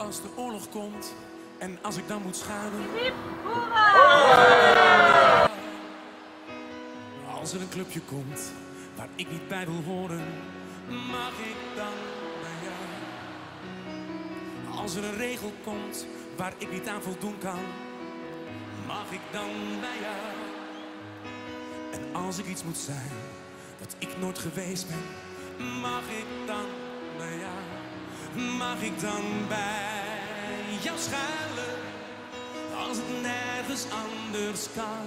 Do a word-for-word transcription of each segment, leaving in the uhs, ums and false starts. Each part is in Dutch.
Als de oorlog komt en als ik dan moet schuilen. Als er een clubje komt waar ik niet bij wil horen, mag ik dan bij jou? Als er een regel komt waar ik niet aan voldoen kan, mag ik dan bij jou? En als ik iets moet zijn wat ik nooit geweest ben, mag ik dan bij jou? Mag ik dan bij jou schuilen als het nergens anders kan?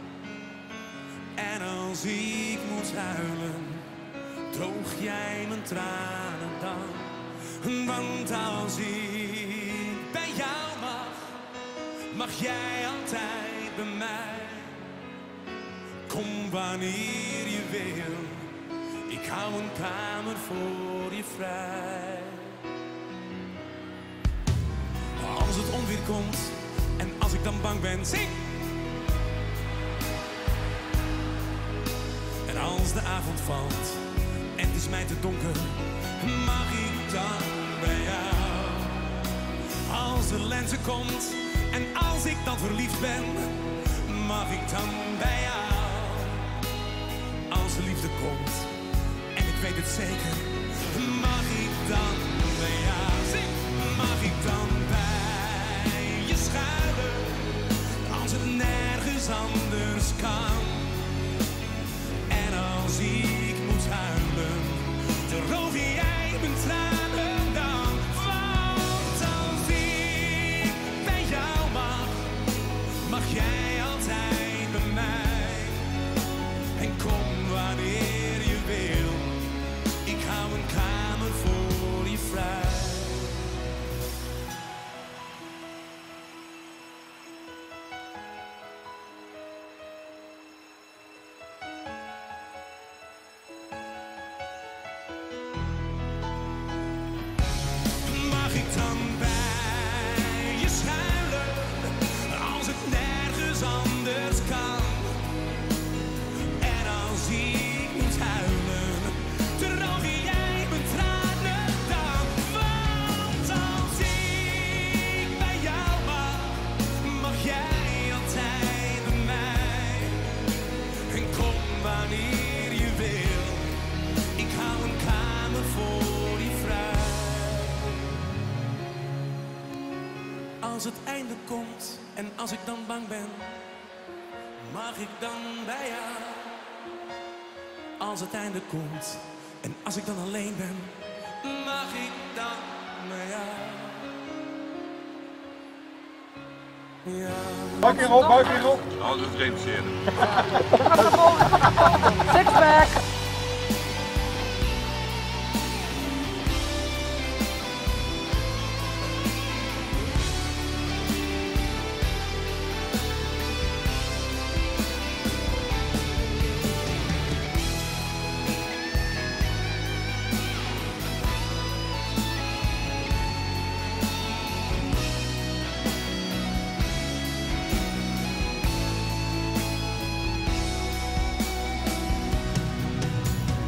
En als ik moet huilen, droog jij mijn tranen dan? Want als ik bij jou mag, mag jij altijd bij mij. Kom wanneer je wil, ik hou een kamer voor je vrij. Als het onweer komt en als ik dan bang ben, zing! En als de avond valt en het is mij te donker, mag ik dan bij jou? Als de lente komt en als ik dan verliefd ben, mag ik dan bij jou? Als de liefde komt en ik weet het zeker, mag ik dan bij jou? Zing! Mag ik dan bij je schuilen als het nergens anders kan? En als ik moet huilen, droog jij mijn tranen dan? Want als ik bij jou mag, mag jij altijd bij mij. En kom wanneer je wil, ik hou een kamer voor je vrij. Mag ik dan bij je schuilen als het nergens anders kan? En als ik moet huilen, droog jij mijn tranen dan? Want als ik bij jou mag, mag jij altijd bij mij. En kom wanneer je wil, ik hou een kamer voor je vrij. Als het einde komt en als ik dan bang ben, mag ik dan bij jou? Als het einde komt en als ik dan alleen ben, mag ik dan bij jou? Ja. Buik hierop, buik hierop. Nou, dat is geen zin. Sixpack!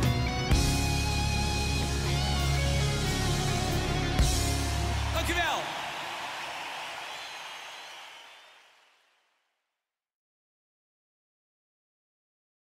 Dankjewel.